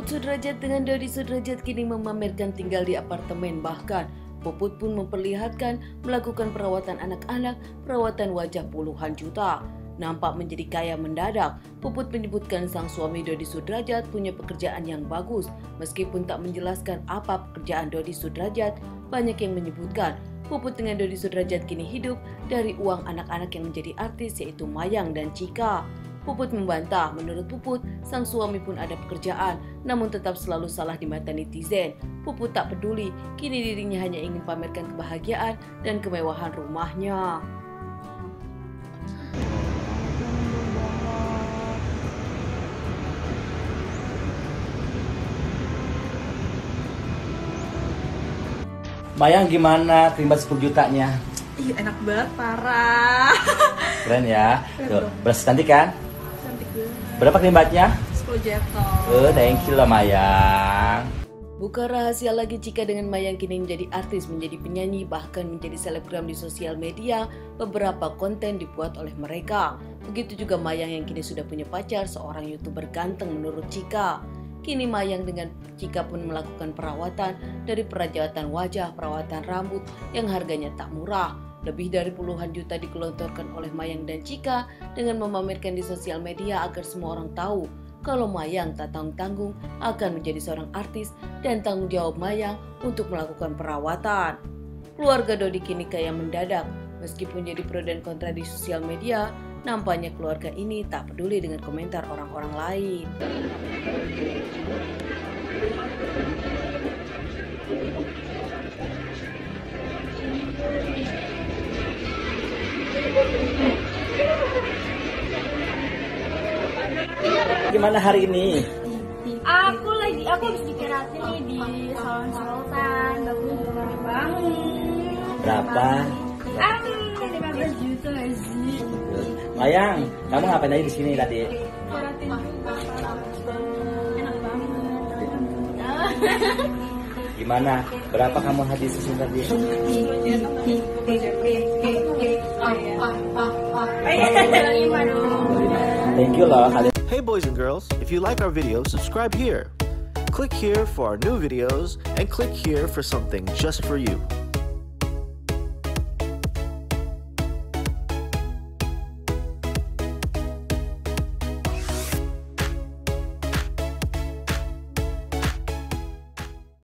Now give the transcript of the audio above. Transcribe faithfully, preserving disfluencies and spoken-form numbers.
Puput Sudrajat dengan Dodi Sudrajat kini memamerkan tinggal di apartemen, bahkan Puput pun memperlihatkan melakukan perawatan anak-anak, perawatan wajah puluhan juta. Nampak menjadi kaya mendadak. Puput menyebutkan sang suami Dodi Sudrajat punya pekerjaan yang bagus. Meskipun tak menjelaskan apa pekerjaan Dodi Sudrajat, banyak yang menyebutkan Puput dengan Dodi Sudrajat kini hidup dari uang anak-anak yang menjadi artis, yaitu Mayang dan Chika. Puput membantah, menurut Puput, sang suami pun ada pekerjaan, namun tetap selalu salah di mata netizen. Puput tak peduli, kini dirinya hanya ingin pamerkan kebahagiaan dan kemewahan rumahnya. Mayang gimana terima sepuluh jutanya? Ih, enak banget, parah. Keren ya. Tuh, berasa cantik kan? Cantik banget. Berapa krimbatnya? sepuluh juta. Oh, thank you lah Mayang. Bukan rahasia lagi jika dengan Mayang kini menjadi artis, menjadi penyanyi, bahkan menjadi selebgram di sosial media. Beberapa konten dibuat oleh mereka. Begitu juga Mayang yang kini sudah punya pacar, seorang YouTuber ganteng menurut Chika. Kini Mayang dengan Chika pun melakukan perawatan, dari perawatan wajah, perawatan rambut yang harganya tak murah. Lebih dari puluhan juta digelontorkan oleh Mayang dan Chika dengan memamerkan di sosial media agar semua orang tahu kalau Mayang tak tanggung-tanggung akan menjadi seorang artis dan tanggung jawab Mayang untuk melakukan perawatan. Keluarga Dodi kini kaya mendadak. Meskipun jadi pro dan kontra di sosial media, nampaknya keluarga ini tak peduli dengan komentar orang-orang lain. Gimana hari ini? Aku lagi, aku habis dikeratin nih di salon Sultan. Bagus banget. Berapa? Ah, lima belas juta nggak sih? Mayang, kamu ngapain aja di sini tadi? Keratin juga. Enak banget. Gimana? Berapa kamu habis di sini tadi? Thank you loh. Hey boys and girls, if you like our videos, subscribe here. Click here for our new videos and click here for something just for you.